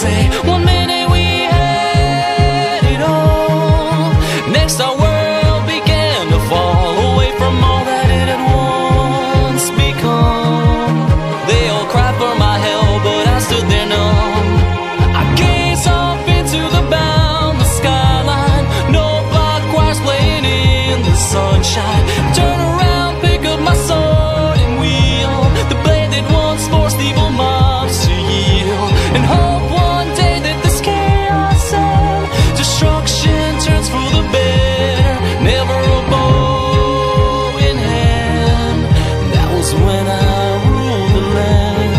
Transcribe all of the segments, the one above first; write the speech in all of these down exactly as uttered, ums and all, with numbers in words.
say. One minute we had it all, next our world began to fall away from all that it had once become. They all cried for my help, but I stood there numb. I gazed off into the boundless skyline, no block choirs playing in the sunshine. Turn around, pick up my sword and wield the blade that once forced evil mobs to yield, and hope one day that this chaos and destruction turns for the better. Never a bow in hand. That was when I ruled the land.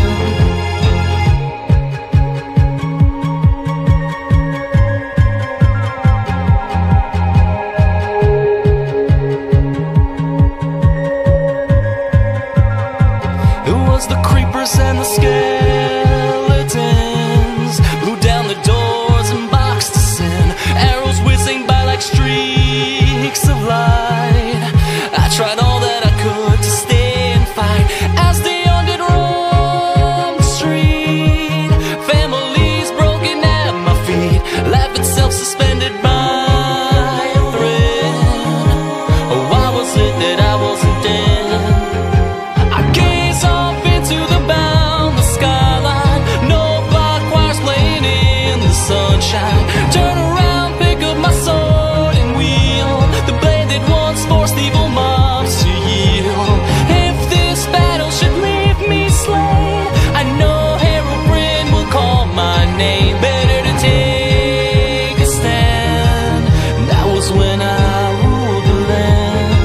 It was the creepers and the skeletons, blew down the doors and boxed us in, arrows whizzing by like streaks of light. I tried all that I could to stay and fight as the undead roamed the street. Families broken at my feet, life itself suspended by a thread. Oh, why was it that I wasn't dead? I gaze off into the boundless skyline, no block choirs playing in the sunshine. Turn around, pick up my sword and wield the blade that once forced evil mobs to yield. If this battle should leave me slain, I know Herobrine will call my name. Better to take a stand. That was when I ruled the land.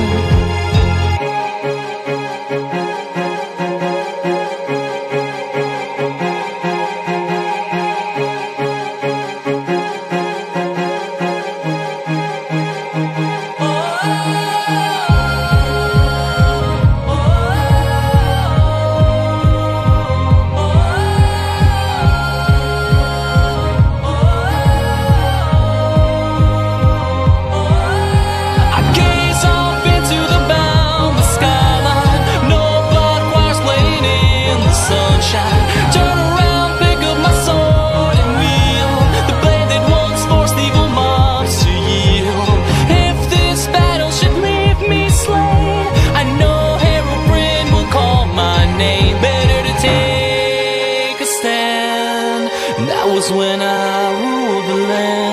I gaze off into the boundless skyline, no block choirs playing in the sunshine. Turn around, pick up my sword and wield the blade that once forced evil mobs to yield. If this battle should leave me slain, I know Herobrine will call my name. Better to take a stand. That was when I ruled the land.